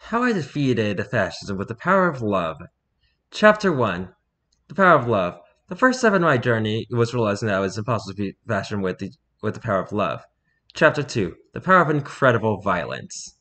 How I Defeated Fascism with the Power of Love. Chapter 1. The Power of Love. The first step in my journey was realizing that it was impossible to beat fascism with the power of love. Chapter 2. The Power of Incredible Violence.